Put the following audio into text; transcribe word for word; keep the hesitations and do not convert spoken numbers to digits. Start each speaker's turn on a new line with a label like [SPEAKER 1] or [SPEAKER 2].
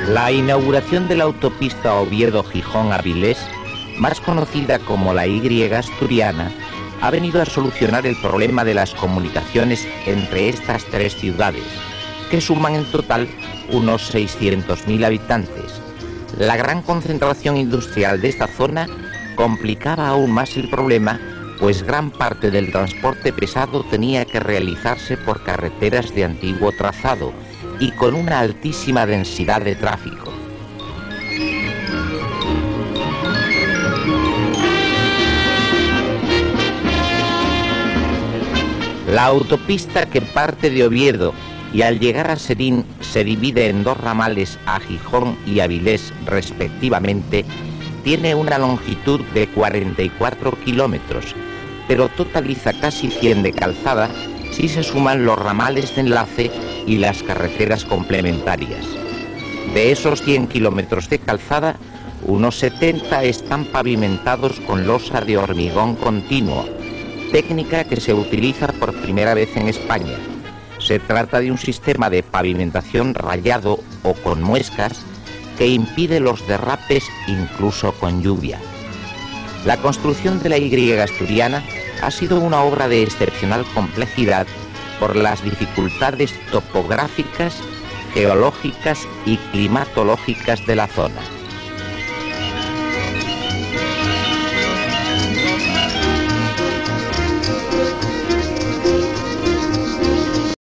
[SPEAKER 1] La inauguración de la autopista Oviedo-Gijón-Avilés, más conocida como la Y asturiana, ha venido a solucionar el problema de las comunicaciones entre estas tres ciudades, que suman en total unos seiscientos mil habitantes. La gran concentración industrial de esta zona complicaba aún más el problema, pues gran parte del transporte pesado tenía que realizarse por carreteras de antiguo trazado y con una altísima densidad de tráfico. La autopista, que parte de Oviedo y al llegar a Serín se divide en dos ramales a Gijón y Avilés respectivamente, tiene una longitud de cuarenta y cuatro kilómetros, pero totaliza casi cien de calzada si se suman los ramales de enlace y las carreteras complementarias. De esos cien kilómetros de calzada, unos setenta están pavimentados con losa de hormigón continuo, técnica que se utiliza por primera vez en España. Se trata de un sistema de pavimentación rayado o con muescas que impide los derrapes incluso con lluvia. La construcción de la Y asturiana ha sido una obra de excepcional complejidad por las dificultades topográficas, geológicas y climatológicas de la zona.